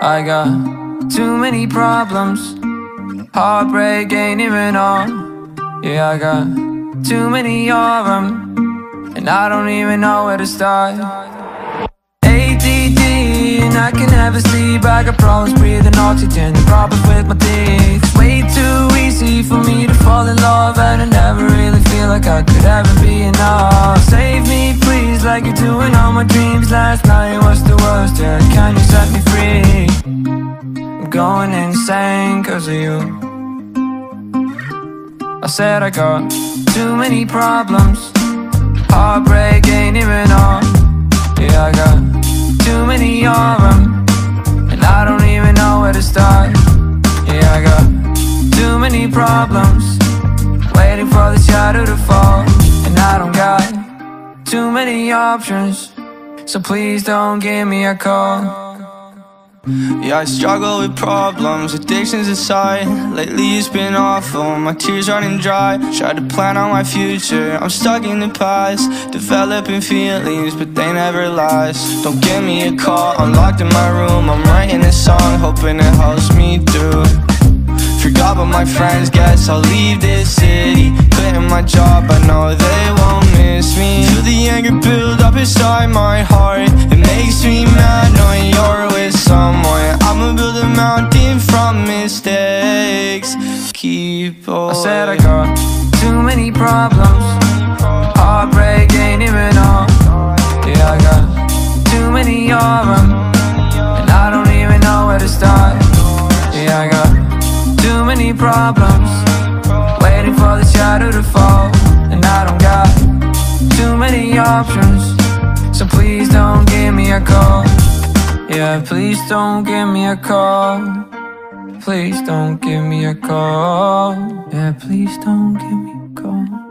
I got too many problems. Heartbreak ain't even on. Yeah, I got too many of them, and I don't even know where to start. ADD, and I can never sleep. I got problems breathing oxygen, problems with my teeth. It's way too easy for me to fall in love, and I never really feel like I could ever be enough. Save me please, like you're doing all my dreams. Last night was the worst, yeah, can you set me free? I'm going insane cause of you. I said I got too many problems. Heartbreak ain't even on. Yeah, I got too many of them, and I don't even know where to start. Yeah, I got too many problems, waiting for the shadow to fall, and I don't got too many options, so please don't give me a call. Yeah, I struggle with problems, addictions aside. Lately it's been awful, my tears running dry. Tried to plan on my future, I'm stuck in the past. Developing feelings, but they never last. Don't give me a call, I'm locked in my room. I'm writing a song, hoping it helps me through. Forgot about my friends, guess I'll leave this city. Quitting my job, I know they won't miss me. Feel the anger build up inside my heart. It makes me mad knowing you're with someone. I'ma build a mountain from mistakes. Keep on. I said I got too many problems. Heartbreak ain't even on. Yeah, I got too many of them, and I don't even know where to start. Yeah, I got too many problems, waiting for the shadow to fall, and I don't got too many options, so please don't give me a call. Yeah, please don't give me a call. Please don't give me a call. Yeah, please don't give me a call.